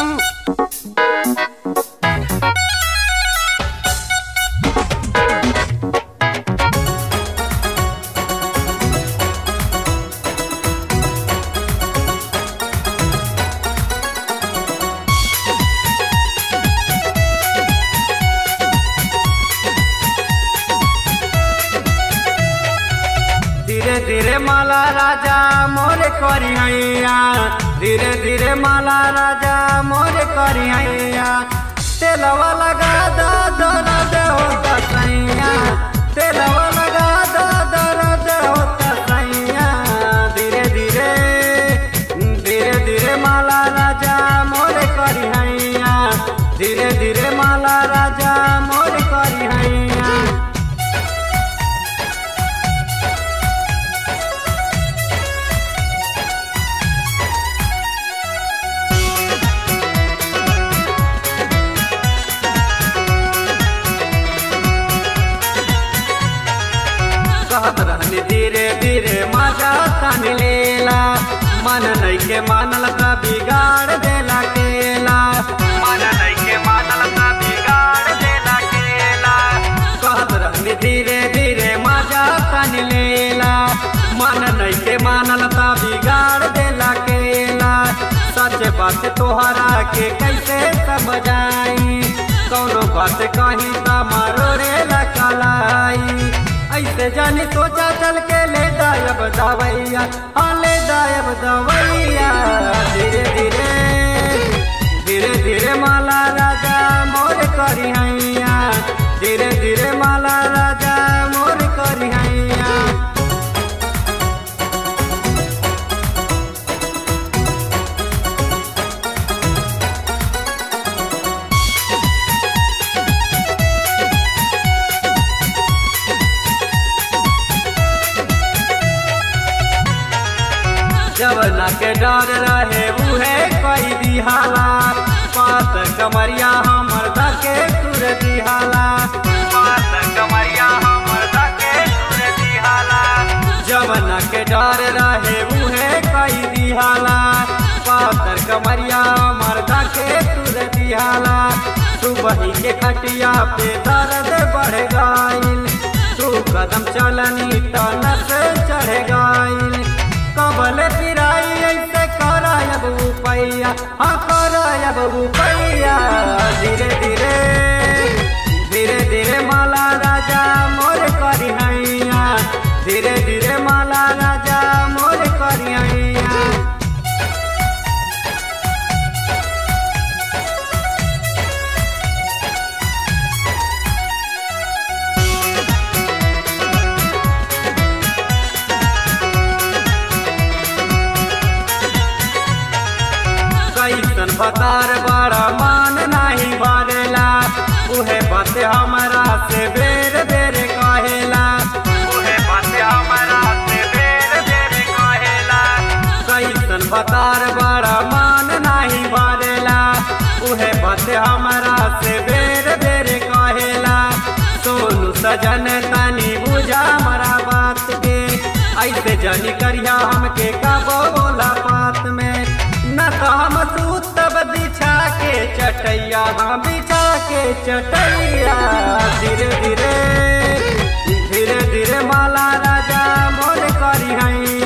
धीरे धीरे माला राजा मोरे करी हैया, धीरे धीरे माला राजा मोरे करी हैया। तेलवा लगा दा दर्द होता सैया, तेलवा लगा दा दर्द होता सैया। धीरे धीरे धीरे धीरे माला राजा मोरे करी हैया, धीरे धीरे माला राजा मोरे करी हैया। कहत रहनी धीरे धीरे मजा तन लेला, मन नहीं के मानल का बिगाड़ देला केला, मन नहीं के मानल का बिगाड़ देला केला। कहत रहनी धीरे धीरे मजा तन लेला, मन नहीं के मानल का बिगाड़ देला केला। सच बात तोहरा के कैसे समझाई, कौनो बात कही त मारो रे लकलाई। ऐसे जानी सोचा चल के ले दायब दवैया, हाँ ले दायब दवैया। धीरे धीरे धीरे धीरे माला राजा मोर करी हैया, धीरे धीरे माला राजा मोर करी हैया। जवना के डर रहे उहे कोई दिहाला, पात कमरिया हमर धके तुर दिहाला, पात कमरिया हमर धके तुर दिहाला। जवना के डर रहे उहे कोई दिहाला, पात कमरिया हमर धके तुर दिहाला। सुबह के खटिया पे दर्द बढ़ गइल, तू कदम चलनी त नस चढ़ गइल। कबल पिराई ऐसे करायब पैया, हाँ करायब पैया। धीरे धीरे धीरे धीरे माला राजा मोर करी हैया, धीरे धीरे माला राजा मोर करी हैया। कैसन बतार बड़ा मान नहीं भरेला, उहे बात हमारा से बेर बेर कहेला, उहे बात हमारा से बेर बेर कहेला। कैसन बतार बड़ा मान नहीं भरेला, उहे बात हमारा से बेर बेर कहेला। सोनू सजन तनी बुझा हमारा बात के, ऐसे जानी करिया हमके कबो बोला बात में। न तो हम सूतब बिछा के चटैया, हाँ बिछा के चटैया। धीरे धीरे धीरे धीरे माला राजा मोर करी हैया।